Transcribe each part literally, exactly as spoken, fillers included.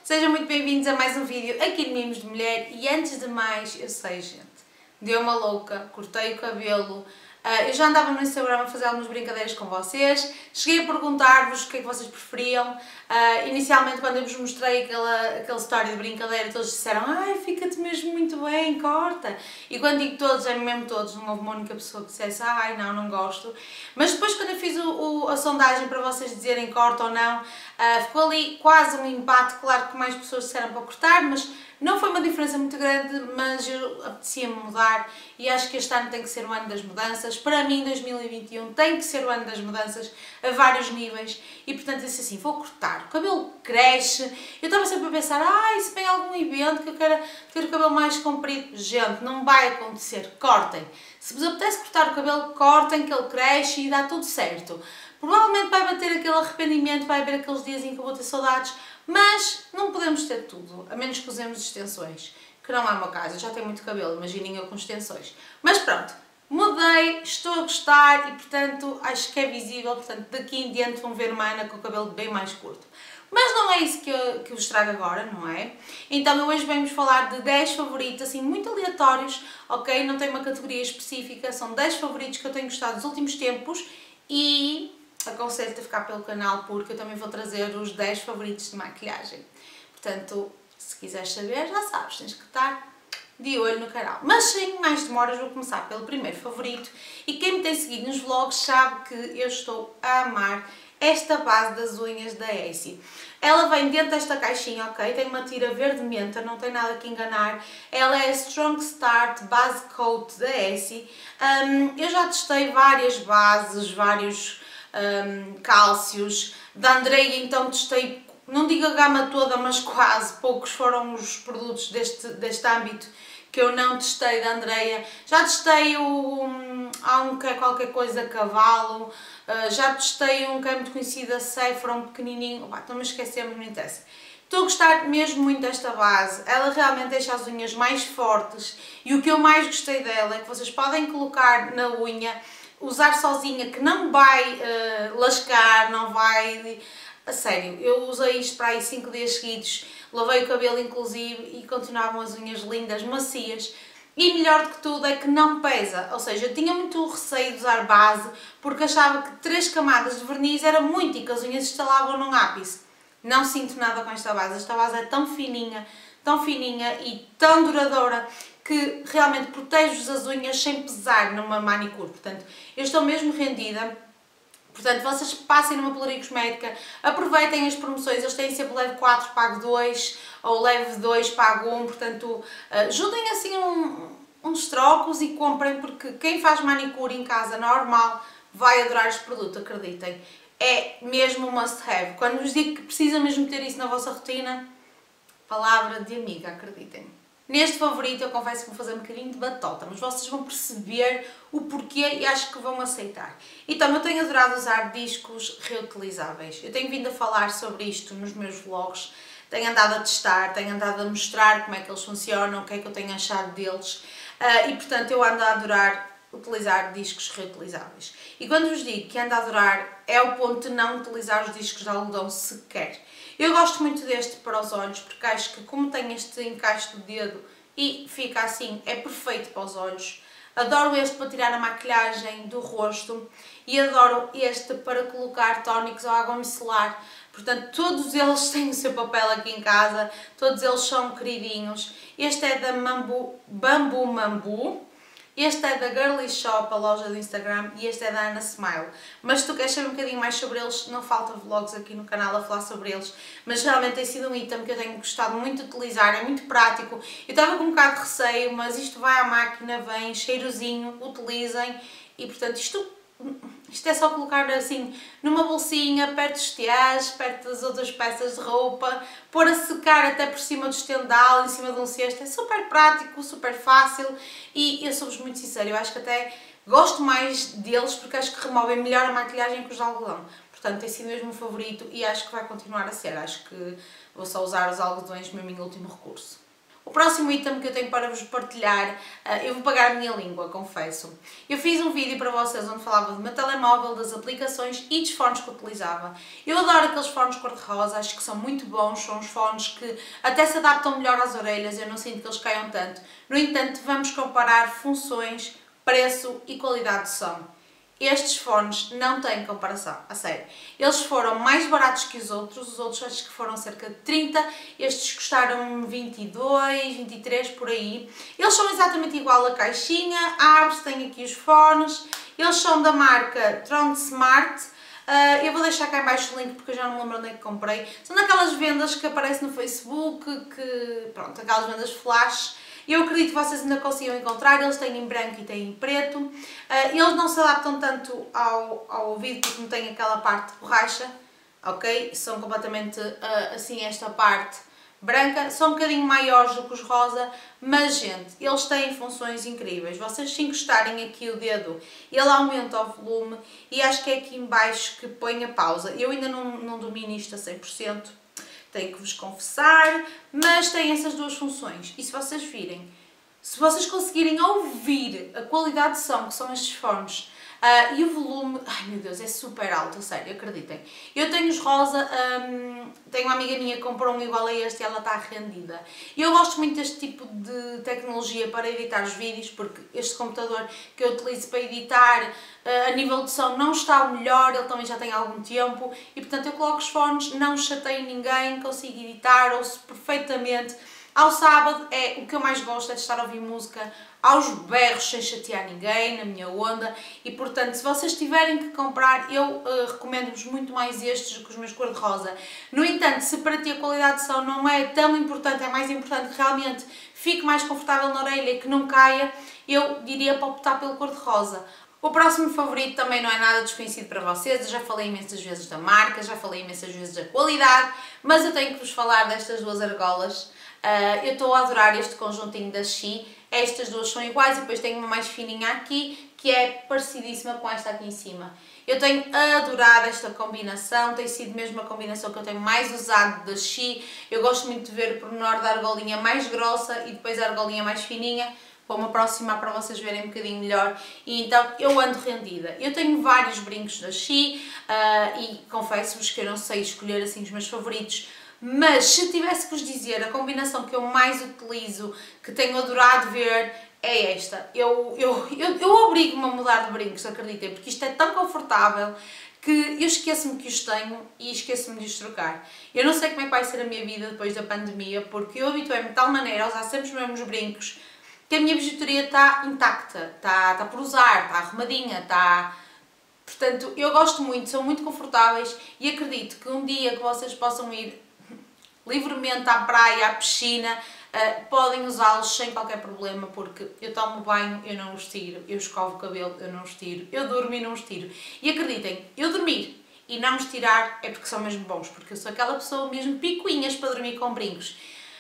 Sejam muito bem-vindos a mais um vídeo aqui no Mimos de Mulher e antes de mais, eu sei gente, deu uma louca, cortei o cabelo, uh, eu já andava no Instagram a fazer algumas brincadeiras com vocês, cheguei a perguntar-vos o que é que vocês preferiam, uh, inicialmente quando eu vos mostrei aquela, aquela história de brincadeira todos disseram ai fica-te mesmo muito bem, corta, e quando digo todos é mesmo todos, não houve uma única pessoa que dissesse ai não, não gosto, mas depois quando eu fiz o, o, a sondagem para vocês dizerem corta ou não, uh, ficou ali quase um empate, claro que mais pessoas disseram para cortar, mas não foi uma diferença muito grande, mas eu apetecia-me mudar e acho que este ano tem que ser o ano das mudanças. Para mim, dois mil e vinte e um tem que ser o ano das mudanças a vários níveis e, portanto, disse assim, vou cortar. O cabelo cresce. Eu estava sempre a pensar, ah, se vem algum evento que eu quero ter o cabelo mais comprido. Gente, não vai acontecer. Cortem. Se vos apetece cortar o cabelo, cortem, que ele cresce e dá tudo certo. Provavelmente vai bater aquele arrependimento, vai haver aqueles dias em que eu vou ter saudades, mas não podemos ter tudo, a menos que usemos extensões, que não é o meu caso, eu já tenho muito cabelo, imaginem eu com extensões. Mas pronto, mudei, estou a gostar e portanto acho que é visível, portanto daqui em diante vão ver uma Ana com o cabelo bem mais curto. Mas não é isso que eu, que eu vos trago agora, não é? Então hoje vamos falar de dez favoritos, assim, muito aleatórios, ok? Não tem uma categoria específica, são dez favoritos que eu tenho gostado nos últimos tempos e aconselho-te a ficar pelo canal porque eu também vou trazer os dez favoritos de maquilhagem. Portanto, se quiseres saber, já sabes, tens que estar de olho no canal. Mas sem mais demoras, vou começar pelo primeiro favorito e quem me tem seguido nos vlogs sabe que eu estou a amar esta base das unhas da Essie. Ela vem dentro desta caixinha, ok? Tem uma tira verde menta, não tem nada que enganar. Ela é a Strong Start Base Coat da Essie. Um, eu já testei várias bases, vários um, cálcios. Da Andrea então testei, não digo a gama toda, mas quase. Poucos foram os produtos deste, deste âmbito que eu não testei da Andrea. Já testei o... há um que é qualquer coisa cavalo, uh, já testei um que é muito conhecido, a Saffron, pequenininho, opa, estou-me a esquecer, mas não interessa. Estou a gostar mesmo muito desta base, ela realmente deixa as unhas mais fortes e o que eu mais gostei dela é que vocês podem colocar na unha, usar sozinha, que não vai uh, lascar, não vai... A sério, eu usei isto para aí cinco dias seguidos, lavei o cabelo inclusive e continuavam as unhas lindas, macias. E melhor do que tudo é que não pesa, ou seja, eu tinha muito receio de usar base porque achava que três camadas de verniz era muito e que as unhas estalavam num ápice. Não sinto nada com esta base, esta base é tão fininha, tão fininha e tão duradoura que realmente protege-vos as unhas sem pesar numa manicure, portanto, eu estou mesmo rendida. Portanto, vocês passem numa peluria cosmética, aproveitem as promoções, eles têm sempre leve quatro, pago dois, ou leve dois, pago um, portanto, uh, juntem assim um, uns trocos e comprem, porque quem faz manicure em casa normal vai adorar este produto, acreditem. É mesmo um must have. Quando vos digo que precisam mesmo ter isso na vossa rotina, palavra de amiga, acreditem. Neste favorito eu confesso que vou fazer um bocadinho de batota, mas vocês vão perceber o porquê e acho que vão aceitar. Então, eu tenho adorado usar discos reutilizáveis. Eu tenho vindo a falar sobre isto nos meus vlogs, tenho andado a testar, tenho andado a mostrar como é que eles funcionam, o que é que eu tenho achado deles uh, e, portanto, eu ando a adorar utilizar discos reutilizáveis. E quando vos digo que ando a adorar, é o ponto de não utilizar os discos de algodão sequer. Eu gosto muito deste para os olhos porque acho que como tem este encaixe do dedo e fica assim, é perfeito para os olhos. Adoro este para tirar a maquilhagem do rosto e adoro este para colocar tónicos ou água micelar. Portanto, todos eles têm o seu papel aqui em casa, todos eles são queridinhos. Este é da Mambu, Bambu Mambu. Este é da Girly Shop, a loja do Instagram, e este é da Ana Smile. Mas se tu queres saber um bocadinho mais sobre eles, não falta vlogs aqui no canal a falar sobre eles. Mas realmente tem sido um item que eu tenho gostado muito de utilizar, é muito prático. Eu estava com um bocado de receio, mas isto vai à máquina, vem cheirosinho, utilizem. E portanto isto, isto é só colocar assim numa bolsinha, perto dos tiás, perto das outras peças de roupa, pôr a secar até por cima do estendal, em cima de um cesto, é super prático, super fácil e eu sou-vos muito sincera, eu acho que até gosto mais deles porque acho que removem melhor a maquilhagem que os de algodão. Portanto, tem sido mesmo um favorito e acho que vai continuar a ser, acho que vou só usar os algodões mesmo em último recurso. O próximo item que eu tenho para vos partilhar, eu vou pagar a minha língua, confesso. Eu fiz um vídeo para vocês onde falava do meu telemóvel, das aplicações e dos fones que utilizava. Eu adoro aqueles fones cor-de-rosa, acho que são muito bons, são os fones que até se adaptam melhor às orelhas, eu não sinto que eles caiam tanto. No entanto, vamos comparar funções, preço e qualidade de som. Estes fones não têm comparação, a sério. Eles foram mais baratos que os outros, os outros acho que foram cerca de trinta, estes custaram vinte e dois, vinte e três, por aí. Eles são exatamente igual à caixinha, abre-se, tem aqui os fones, eles são da marca Tron Smart. Uh, eu vou deixar cá em baixo o link porque eu já não me lembro onde é que comprei. São daquelas vendas que aparecem no Facebook, que, pronto, aquelas vendas flash. Eu acredito que vocês ainda consigam encontrar, eles têm em branco e têm em preto. Uh, eles não se adaptam tanto ao, ao ouvido porque não têm aquela parte de borracha, ok? São completamente uh, assim esta parte branca. São um bocadinho maiores do que os rosa, mas gente, eles têm funções incríveis. Vocês se encostarem aqui o dedo, ele aumenta o volume e acho que é aqui em baixo que põe a pausa. Eu ainda não, não domino isto a cem por cento. Tenho que vos confessar, mas tem essas duas funções. E se vocês virem, se vocês conseguirem ouvir a qualidade de som que são estes fones uh, e o volume, ai meu Deus, é super alto, a sério, acreditem. Eu tenho os rosa, um, tenho uma amiga minha que comprou um igual a este e ela está rendida. E eu gosto muito deste tipo de tecnologia para editar os vídeos, porque este computador que eu utilizo para editar, uh, a nível de som não está o melhor, ele também já tem algum tempo, e portanto eu coloco os fones, não chateio ninguém, consigo editar, ouço perfeitamente. Ao sábado, é, o que eu mais gosto é de estar a ouvir música aos berros, sem chatear ninguém, na minha onda, e portanto, se vocês tiverem que comprar, eu uh, recomendo-vos muito mais estes do que os meus cor-de-rosa. No entanto, se para ti a qualidade de som não é tão importante, é mais importante que realmente fique mais confortável na orelha e que não caia, eu diria para optar pelo cor-de-rosa. O próximo favorito também não é nada desconhecido para vocês, eu já falei imensas vezes da marca, já falei imensas vezes da qualidade, mas eu tenho que vos falar destas duas argolas. Uh, eu estou a adorar este conjuntinho da Xi, estas duas são iguais e depois tenho uma mais fininha aqui, que é parecidíssima com esta aqui em cima. Eu tenho adorado esta combinação, tem sido mesmo a combinação que eu tenho mais usado da Xi. Eu gosto muito de ver o pormenor da argolinha mais grossa e depois a argolinha mais fininha. Vou-me aproximar para vocês verem um bocadinho melhor e então eu ando rendida. Eu tenho vários brincos da Xi uh, e confesso-vos que eu não sei escolher assim os meus favoritos, mas se tivesse que vos dizer a combinação que eu mais utilizo, que tenho adorado ver, é esta. Eu, eu, eu, eu obrigo-me a mudar de brincos, acreditem, porque isto é tão confortável que eu esqueço-me que os tenho e esqueço-me de os trocar. Eu não sei como é que vai ser a minha vida depois da pandemia, porque eu habituei-me de tal maneira a usar sempre os mesmos brincos que a minha bijuteria está intacta, está, está por usar, está arrumadinha, está... Portanto, eu gosto muito, são muito confortáveis e acredito que um dia que vocês possam ir livremente à praia, à piscina, uh, podem usá-los sem qualquer problema, porque eu tomo banho, eu não os tiro, eu escovo o cabelo, eu não os tiro, eu durmo e não os tiro. E acreditem, eu dormir e não os tirar é porque são mesmo bons, porque eu sou aquela pessoa mesmo picuinhas para dormir com brincos.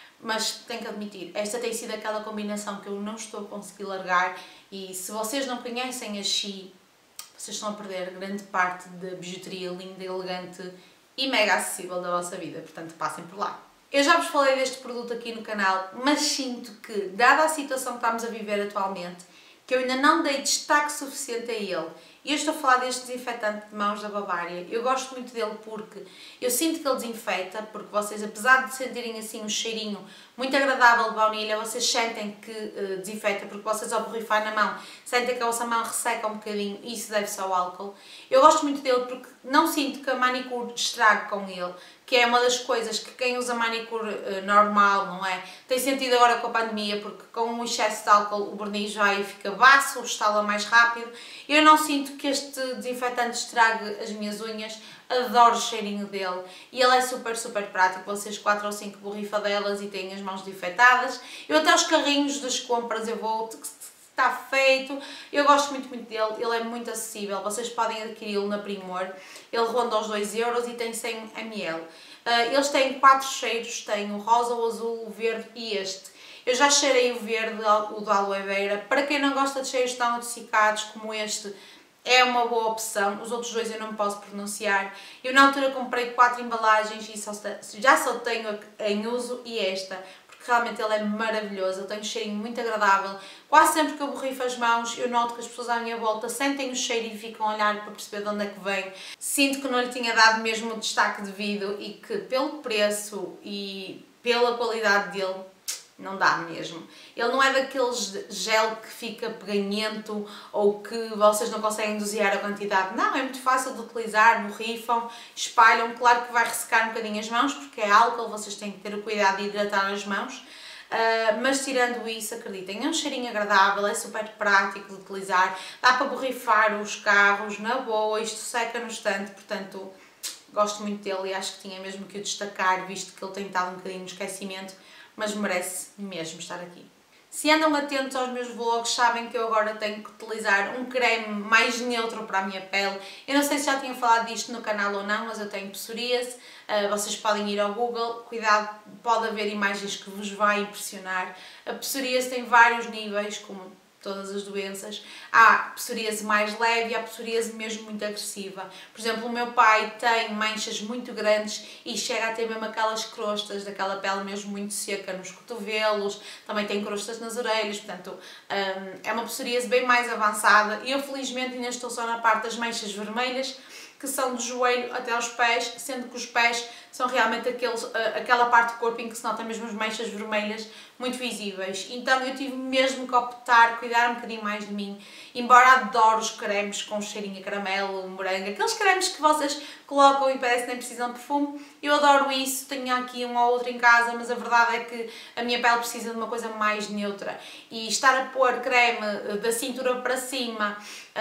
Mas tenho que admitir, esta tem sido aquela combinação que eu não estou a conseguir largar e se vocês não conhecem a Xi, vocês estão a perder grande parte da bijuteria linda, elegante e mega acessível da vossa vida, portanto passem por lá. Eu já vos falei deste produto aqui no canal, mas sinto que, dada a situação que estamos a viver atualmente, que eu ainda não dei destaque suficiente a ele. E eu estou a falar deste desinfetante de mãos da Bavaria. Eu gosto muito dele porque eu sinto que ele desinfeta, porque vocês, apesar de sentirem assim um cheirinho muito agradável de baunilha, vocês sentem que uh, desinfeta, porque vocês ao borrifar na mão, sentem que a vossa mão resseca um bocadinho e isso deve-se ao álcool. Eu gosto muito dele porque não sinto que a manicure estrague com ele, que é uma das coisas que quem usa manicure uh, normal, não é? Tem sentido agora com a pandemia, porque com o excesso de álcool o verniz vai e fica baço, estala mais rápido. Eu não sinto que este desinfetante estrague as minhas unhas, adoro o cheirinho dele e ele é super, super prático, vocês quatro ou cinco borrifadelas e têm as mãos desinfetadas. Eu até os carrinhos das compras eu vou, está feito, eu gosto muito, muito dele, ele é muito acessível, vocês podem adquiri-lo na Primor, ele ronda aos dois euros e tem cem mililitros. Uh, eles têm quatro cheiros, tem o rosa, o azul, o verde e este. Eu já cheirei o verde, o do aloe vera, para quem não gosta de cheiros tão adocicados como este, é uma boa opção, os outros dois eu não posso pronunciar. Eu na altura comprei quatro embalagens e só, já só tenho em uso e esta, porque realmente ele é maravilhoso, ele tem um cheirinho muito agradável. Quase sempre que eu borrifo as mãos, eu noto que as pessoas à minha volta sentem o cheiro e ficam a olhar para perceber de onde é que vem. Sinto que não lhe tinha dado mesmo o destaque devido e que pelo preço e pela qualidade dele, não dá mesmo. Ele não é daqueles gel que fica peganhento ou que vocês não conseguem dosear a quantidade. Não, é muito fácil de utilizar, borrifam, espalham. Claro que vai ressecar um bocadinho as mãos porque é álcool, vocês têm que ter o cuidado de hidratar as mãos. Uh, mas tirando isso, acreditem, é um cheirinho agradável, é super prático de utilizar, dá para borrifar os carros na boa, isto seca no instante, portanto gosto muito dele e acho que tinha mesmo que o destacar, visto que ele tem estado um bocadinho no esquecimento, mas merece mesmo estar aqui. Se andam atentos aos meus vlogs, sabem que eu agora tenho que utilizar um creme mais neutro para a minha pele. Eu não sei se já tinha falado disto no canal ou não, mas eu tenho psoríase. Uh, vocês podem ir ao Google, cuidado, pode haver imagens que vos vai impressionar. A psoríase tem vários níveis, como todas as doenças. Há psoríase mais leve e há psoríase mesmo muito agressiva. Por exemplo, o meu pai tem manchas muito grandes e chega a ter mesmo aquelas crostas, daquela pele mesmo muito seca nos cotovelos, também tem crostas nas orelhas, portanto um, é uma psoríase bem mais avançada e eu felizmente ainda estou só na parte das manchas vermelhas, que são do joelho até aos pés, sendo que os pés são realmente aqueles, aquela parte do corpo em que se nota mesmo as manchas vermelhas muito visíveis. Então eu tive mesmo que optar, cuidar um bocadinho mais de mim, embora adoro os cremes com cheirinho a caramelo, morango, aqueles cremes que vocês colocam e parece que nem precisam de perfume, eu adoro isso, tenho aqui um ou outro em casa, mas a verdade é que a minha pele precisa de uma coisa mais neutra e estar a pôr creme da cintura para cima,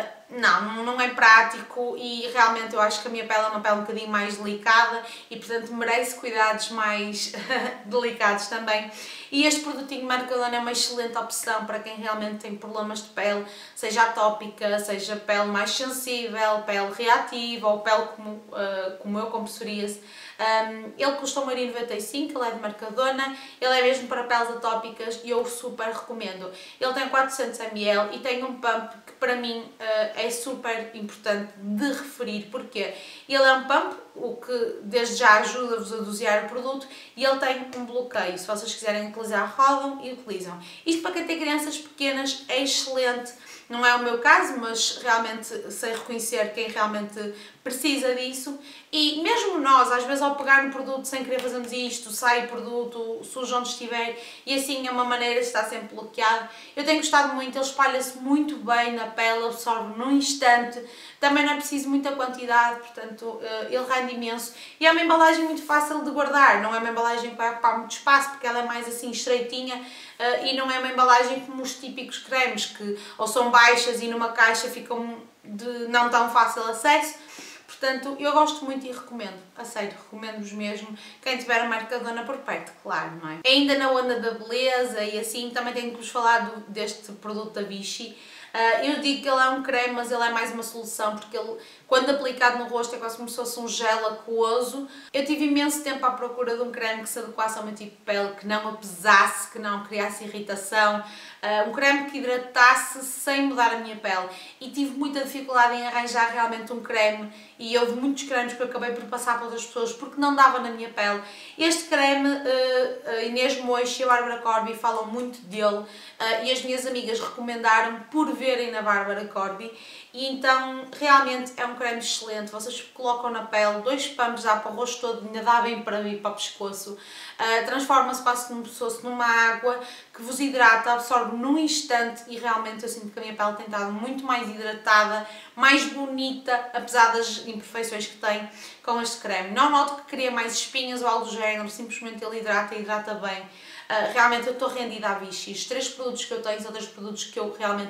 não, não é prático e realmente eu acho que a minha pele é uma pele um bocadinho mais delicada e portanto merece cuidados mais delicados também. E este produtinho Mercadona é uma excelente opção para quem realmente tem problemas de pele, seja atópica, seja pele mais sensível, pele reativa ou pele como, uh, como eu com psoríase. Um, ele custa um euro e noventa e cinco, ele é de Mercadona, ele é mesmo para peles atópicas e eu super recomendo. Ele tem quatrocentos mililitros e tem um pump que para mim uh, é super importante de referir, porque ele é um pump, o que desde já ajuda-vos a dosear o produto e ele tem um bloqueio, se vocês quiserem utilizar rodam e utilizam. Isto para quem tem crianças pequenas é excelente. Não é o meu caso, mas realmente sei reconhecer quem realmente precisa disso. E mesmo nós, às vezes ao pegar no produto sem querer fazermos isto, sai o produto, suja onde estiver e assim é uma maneira de estar sempre bloqueado. Eu tenho gostado muito, ele espalha-se muito bem na pele, absorve num instante. Também não é preciso muita quantidade, portanto ele rende imenso. E é uma embalagem muito fácil de guardar, não é uma embalagem que vai ocupar muito espaço porque ela é mais assim estreitinha. Uh, e não é uma embalagem como os típicos cremes que ou são baixas e numa caixa ficam de não tão fácil acesso. Portanto, eu gosto muito e recomendo, a sério, recomendo-vos mesmo, quem tiver a Mercadona por perto, claro, não é? Ainda na onda da beleza e assim, também tenho que vos falar do, deste produto da Vichy. Uh, eu digo que ele é um creme, mas ele é mais uma solução, porque ele, quando aplicado no rosto, é quase como se fosse um gel aquoso. Eu tive imenso tempo à procura de um creme que se adequasse ao meu tipo de pele, que não apesasse, que não criasse irritação, uh, um creme que hidratasse sem mudar a minha pele. E tive muita dificuldade em arranjar realmente um creme, e houve muitos cremes que eu acabei por passar para outras pessoas, porque não dava na minha pele. Este creme, uh, uh, Inês Moix e a Bárbara Corby falam muito dele, uh, e as minhas amigas recomendaram por verem na Bárbara Corby, e então realmente é um creme excelente. Vocês colocam na pele, dois pumps dá para o rosto todo, ainda dá bem para vir para o pescoço, uh, transforma-se quase como se fosse numa água que vos hidrata, absorve num instante e realmente eu sinto que a minha pele tem estado muito mais hidratada, mais bonita, apesar das imperfeições que tem com este creme. Não noto que cria mais espinhas ou algo do género, simplesmente ele hidrata e hidrata bem. Uh, realmente eu estou rendida à Vichy. Os três produtos que eu tenho são três produtos que eu realmente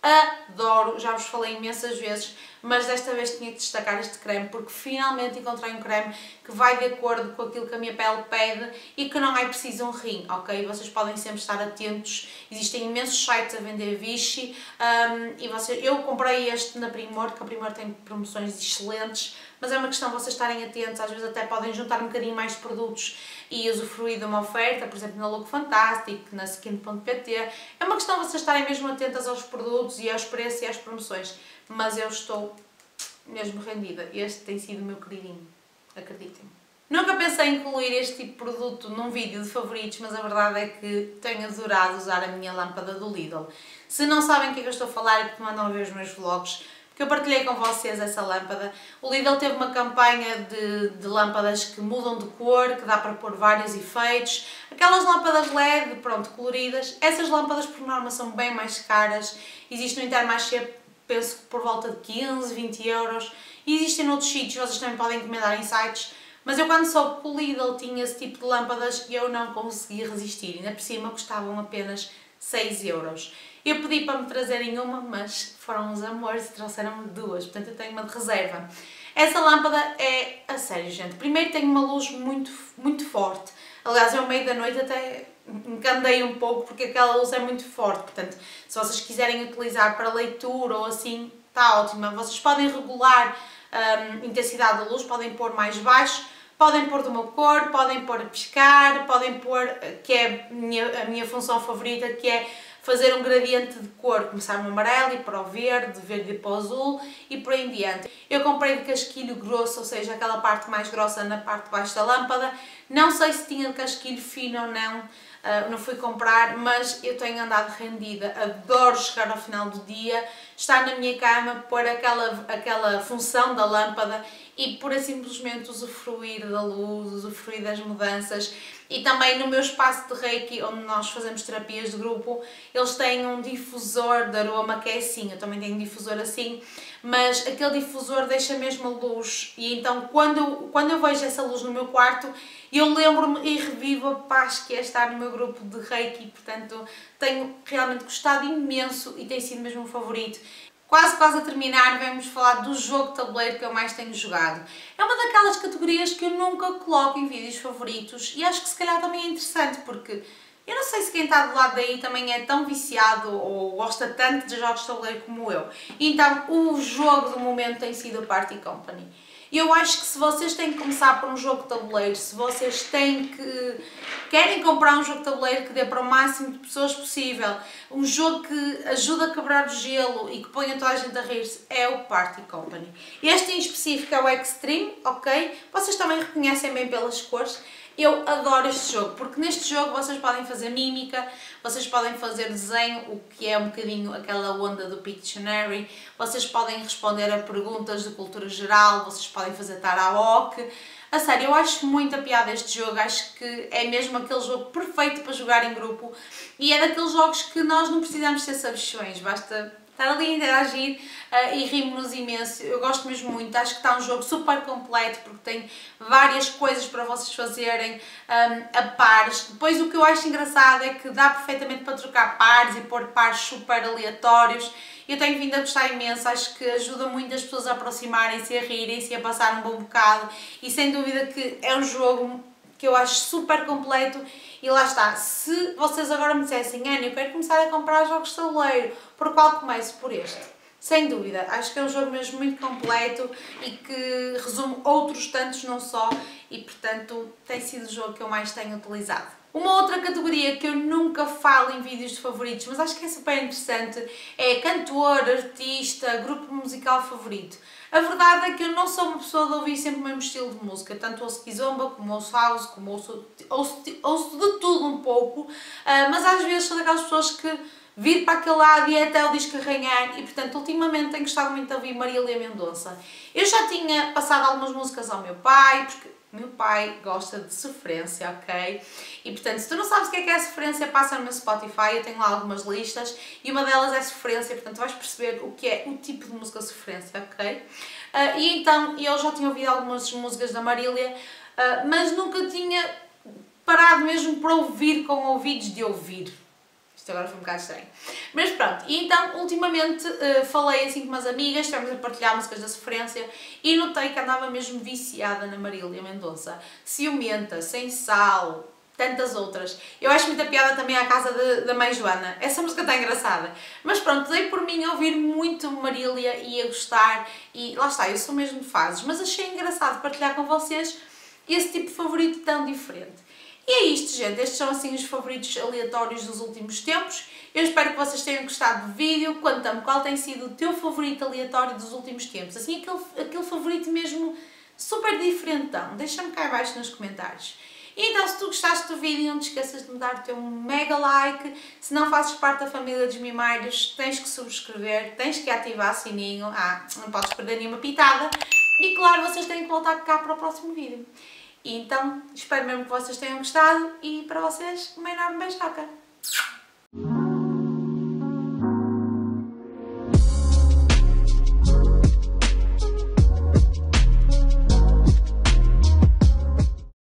adoro, já vos falei imensas vezes, mas desta vez tinha que destacar este creme porque finalmente encontrei um creme que vai de acordo com aquilo que a minha pele pede e que não é preciso um rim, ok? Vocês podem sempre estar atentos, existem imensos sites a vender Vichy um, e vocês, eu comprei este na Primor, que a Primor tem promoções excelentes, mas é uma questão de vocês estarem atentos, às vezes até podem juntar um bocadinho mais de produtos e usufruir de uma oferta, por exemplo na Look Fantastic, na Skin ponto pt. É uma questão de vocês estarem mesmo atentas aos produtos e aos preços e às promoções, mas eu estou mesmo rendida. Este tem sido o meu queridinho, acreditem-me. Nunca pensei em incluir este tipo de produto num vídeo de favoritos, mas a verdade é que tenho adorado usar a minha lâmpada do Lidl. Se não sabem o que é que eu estou a falar, é porque mandam a ver os meus vlogs, porque eu partilhei com vocês essa lâmpada. O Lidl teve uma campanha de, de lâmpadas que mudam de cor, que dá para pôr vários efeitos. Aquelas lâmpadas L E D, pronto, coloridas. Essas lâmpadas por norma são bem mais caras. Existe no Intermarché, penso que por volta de quinze, vinte euros. E existem noutros sítios, vocês também podem encomendar em sites. Mas eu quando soube que o Lidl tinha esse tipo de lâmpadas, eu não consegui resistir. Ainda por cima custavam apenas seis euros. Eu pedi para me trazerem uma, mas foram uns amores e trouxeram-me duas, portanto eu tenho uma de reserva. Essa lâmpada é, a sério gente, primeiro tem uma luz muito, muito forte. Aliás, eu ao meio da noite até encandei um pouco porque aquela luz é muito forte, portanto se vocês quiserem utilizar para leitura ou assim, está ótima. Vocês podem regular hum, a intensidade da luz, podem pôr mais baixo, podem pôr de uma cor, podem pôr a piscar, podem pôr, que é a minha, a minha função favorita, que é fazer um gradiente de cor, começar no amarelo e para o verde, de verde para o azul e por aí em diante. Eu comprei de casquilho grosso, ou seja, aquela parte mais grossa na parte de baixo da lâmpada. Não sei se tinha de casquilho fino ou não, uh, não fui comprar, mas eu tenho andado rendida. Adoro chegar ao final do dia, estar na minha cama, pôr aquela, aquela função da lâmpada e por simplesmente usufruir da luz, usufruir das mudanças. E também no meu espaço de Reiki, onde nós fazemos terapias de grupo, eles têm um difusor de aroma que é assim, eu também tenho um difusor assim, mas aquele difusor deixa mesmo a luz e então quando eu, quando eu vejo essa luz no meu quarto, eu lembro-me e revivo a paz que é estar no meu grupo de Reiki, portanto tenho realmente gostado imenso e tem sido mesmo um favorito. Quase quase a terminar, vamos falar do jogo de tabuleiro que eu mais tenho jogado. É uma daquelas categorias que eu nunca coloco em vídeos favoritos e acho que se calhar também é interessante porque eu não sei se quem está do lado daí também é tão viciado ou gosta tanto de jogos de tabuleiro como eu. Então o jogo do momento tem sido o Party Company. Eu acho que se vocês têm que começar por um jogo de tabuleiro, se vocês têm que querem comprar um jogo de tabuleiro que dê para o máximo de pessoas possível, um jogo que ajuda a quebrar o gelo e que ponha toda a gente a rir-se, é o Party Company. Este em específico é o Extreme, ok? Vocês também reconhecem bem pelas cores. Eu adoro este jogo, porque neste jogo vocês podem fazer mímica, vocês podem fazer desenho, o que é um bocadinho aquela onda do Pictionary, vocês podem responder a perguntas de cultura geral, vocês podem fazer karaoke. A sério, eu acho muita piada este jogo, acho que é mesmo aquele jogo perfeito para jogar em grupo e é daqueles jogos que nós não precisamos ter sabichões, basta estar ali a interagir uh, e rimos-nos imenso. Eu gosto mesmo muito, acho que está um jogo super completo porque tem várias coisas para vocês fazerem um, a pares. Depois o que eu acho engraçado é que dá perfeitamente para trocar pares e pôr pares super aleatórios. Eu tenho vindo a gostar imenso, acho que ajuda muito as pessoas a aproximarem-se, a rirem-se, a passar um bom bocado e sem dúvida que é um jogo que eu acho super completo. E lá está, se vocês agora me dissessem, Ana, eu quero começar a comprar jogos de tabuleiro, por qual começo? Por este. Sem dúvida, acho que é um jogo mesmo muito completo e que resume outros tantos não só e portanto tem sido o jogo que eu mais tenho utilizado. Uma outra categoria que eu nunca falo em vídeos de favoritos, mas acho que é super interessante, é cantor, artista, grupo musical favorito. A verdade é que eu não sou uma pessoa de ouvir sempre o mesmo estilo de música, tanto ouço kizomba, como ouço house, como ouço, ouço, ouço de tudo um pouco, mas às vezes sou daquelas pessoas que vir para aquele lado e é até o disco arranhar e portanto ultimamente tenho gostado muito de ouvir Marília Mendonça. Eu já tinha passado algumas músicas ao meu pai, porque o meu pai gosta de sofrência, ok? E portanto, se tu não sabes o que é que é sofrência, passa no meu Spotify, eu tenho lá algumas listas e uma delas é sofrência, portanto vais perceber o que é o tipo de música sofrência, ok? Uh, e então, eu já tinha ouvido algumas músicas da Marília, uh, mas nunca tinha parado mesmo para ouvir com ouvidos de ouvir. Isto agora foi um bocado estranho. Mas pronto, e então ultimamente uh, falei assim com umas amigas, estamos a partilhar músicas da sofrência e notei que andava mesmo viciada na Marília Mendonça. Ciumenta, Sem Sal, tantas outras. Eu acho muita piada também à casa de, da mãe Joana. Essa música está engraçada. Mas pronto, dei por mim a ouvir muito Marília e a gostar e lá está, eu sou mesmo de fases. Mas achei engraçado partilhar com vocês esse tipo de favorito tão diferente. E é isto, gente. Estes são assim os favoritos aleatórios dos últimos tempos. Eu espero que vocês tenham gostado do vídeo. Conta-me qual tem sido o teu favorito aleatório dos últimos tempos. Assim, aquele, aquele favorito mesmo super diferentão? Deixa-me cá abaixo nos comentários. E então, se tu gostaste do vídeo, não te esqueças de me dar o teu mega like. Se não fazes parte da família dos Mimários, tens que subscrever, tens que ativar o sininho. Ah, não podes perder nenhuma pitada. E claro, vocês têm que voltar cá para o próximo vídeo. E então, espero mesmo que vocês tenham gostado e para vocês, uma enorme beijoca.